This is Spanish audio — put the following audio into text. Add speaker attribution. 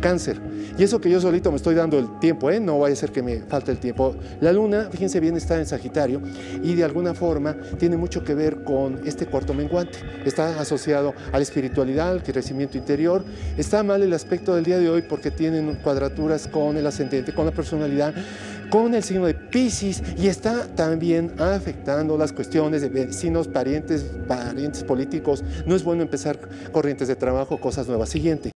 Speaker 1: Cáncer. Y eso que yo solito me estoy dando el tiempo, no vaya a ser que me falte el tiempo. La luna, fíjense bien, está en Sagitario y de alguna forma tiene mucho que ver con este cuarto menguante. Está asociado a la espiritualidad, al crecimiento interior. Está mal el aspecto del día de hoy porque tienen cuadraturas con el ascendente, con la personalidad, con el signo de Piscis, y está también afectando las cuestiones de vecinos, parientes políticos. No es bueno empezar corrientes de trabajo, cosas nuevas. Siguiente.